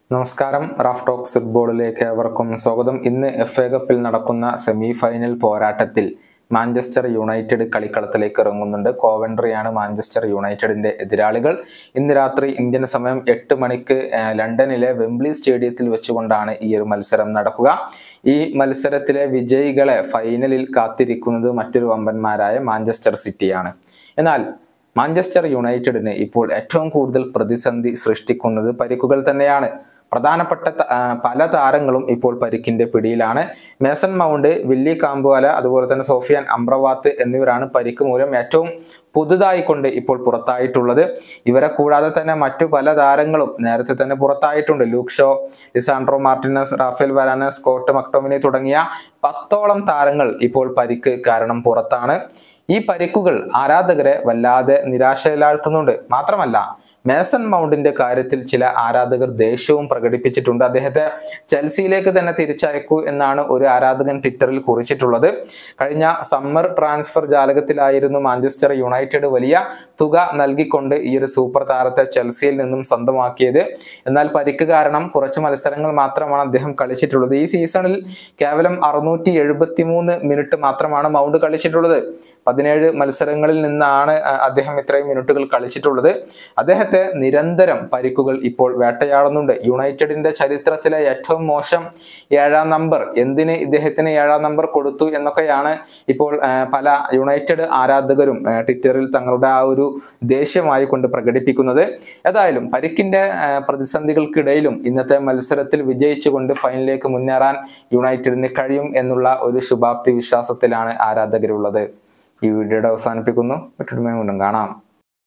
നമസ്കാരം. Raf talks ഫുട്ബോളിലേക്ക് ഏവർക്കും സ്വാഗതം. ഇന്ന് FA കപ്പിൽ നടക്കുന്ന സെമി ഫൈനൽ പോരാട്ടത്തിൽ മാഞ്ചസ്റ്റർ യുണൈറ്റഡ് കളിക്കളത്തിലേക്ക് ഇറങ്ങുന്നുണ്ട്. കോവൻട്രിയാണ് മാഞ്ചസ്റ്റർ യുണൈറ്റഡിന്റെ എതിരാളികൾ. ഇന്ന് രാത്രി ഇന്ത്യൻ സമയം 8 മണിക്ക് ലണ്ടനിലെ വെംബ്ലി സ്റ്റേഡിയത്തിൽ വെച്ചുകൊണ്ടാണ് ഈ ഒരു മത്സരം നടക്കുക. ഈ മത്സരത്തിലെ വിജയികളെ ഫൈനലിൽ കാത്തിരിക്കുന്നത് മറ്റൊരു വമ്പന്മാരായ മാഞ്ചസ്റ്റർ സിറ്റിയാണ്. എന്നാൽ മാഞ്ചസ്റ്റർ യുണൈറ്റഡിന് ഇപ്പോൾ ഏറ്റവും കൂടുതൽ പ്രതിസന്ധി സൃഷ്ടിക്കുന്നത് പരിക്കുകൾ തന്നെയാണ്. പ്രധാനപ്പെട്ട പല താരങ്ങളും ഇപ്പോൾ പരിക്കിന്റെ പിടിയിലാണ്. മേസൺ മൗണ്ട്, വില്ലി കാംബുവാല, അതുപോലെ തന്നെ സോഫിയാൻ അംറവാത്ത് എന്നിവരാണ് പരിക്ക് മൂലം ഏറ്റവും പുതുതായി കൊണ്ട് ഇപ്പോൾ പുറത്തായിട്ടുള്ളത്. ഇവരെ കൂടാതെ തന്നെ മറ്റു പല താരങ്ങളും നേരത്തെ തന്നെ പുറത്തായിട്ടുണ്ട്. Luke Shaw, Lisandro Martinez, Raphael Varane, Scott McTominay തുടങ്ങിയ 10ഓളം താരങ്ങൾ ഇപ്പോൾ പരിക്ക് കാരണം പുറത്താണ്. ഈ പരിക്കുകൾ ആരാധകരെ വല്ലാതെ നിരാശയിലാഴ്ത്തുന്നുണ്ട്. മാത്രമല്ല, മേസൺ മൗണ്ടിന്റെ കാര്യത്തിൽ ചില ആരാധകർ ദേഷ്യവും പ്രകടിപ്പിച്ചിട്ടുണ്ട്. അദ്ദേഹത്തെ ചെൽസിയിലേക്ക് തന്നെ തിരിച്ചയക്കൂ എന്നാണ് ഒരു ആരാധകൻ ട്വിറ്ററിൽ കുറിച്ചിട്ടുള്ളത്. കഴിഞ്ഞ സമ്മർ ട്രാൻസ്ഫർ ജാലകത്തിലായിരുന്നു മാഞ്ചസ്റ്റർ യുണൈറ്റഡ് വലിയ തുക നൽകിക്കൊണ്ട് ഈ ഒരു സൂപ്പർ താരത്തെ ചെൽസിയിൽ നിന്നും സ്വന്തമാക്കിയത്. എന്നാൽ പരിക്ക് കാരണം കുറച്ച് മത്സരങ്ങൾ മാത്രമാണ് അദ്ദേഹം കളിച്ചിട്ടുള്ളത്. ഈ സീസണിൽ കേവലം 673 മിനിറ്റ് മാത്രമാണ് മൗണ്ട് കളിച്ചിട്ടുള്ളത്. 17 മത്സരങ്ങളിൽ നിന്നാണ് അദ്ദേഹം ഇത്രയും മിനിറ്റുകൾ കളിച്ചിട്ടുള്ളത്. അദ്ദേഹത്തെ നിരന്തരം പരിക്കുകൾ ഇപ്പോൾ വേട്ടയാടുന്നുണ്ട്. യുണൈറ്റഡിന്റെ ചരിത്രത്തിലെ ഏറ്റവും മോശം 7ാം നമ്പർ, എന്തിന് ഇദ്ദേഹത്തിന് 7ാം നമ്പർ കൊടുത്തു എന്നൊക്കെയാണ് ഇപ്പോൾ പല യുണൈറ്റഡ് ആരാധകരും ട്വിറ്ററിൽ തങ്ങളുടെ ആ ഒരു ദേഷ്യമായി കൊണ്ട് പ്രകടിപ്പിക്കുന്നത്. ഏതായാലും പരിക്കിന്റെ പ്രതിസന്ധികൾക്കിടയിലും ഇന്നത്തെ മത്സരത്തിൽ വിജയിച്ചുകൊണ്ട് ഫൈനലിലേക്ക് മുന്നേറാൻ യുണൈറ്റഡിന് കഴിയും എന്നുള്ള ഒരു ശുഭാപ്തി വിശ്വാസത്തിലാണ് ആരാധകരുള്ളത്. ഈ വീഡിയോയുടെ അവസാനിപ്പിക്കുന്നു. മറ്റൊരു വീണ്ടും കാണാം.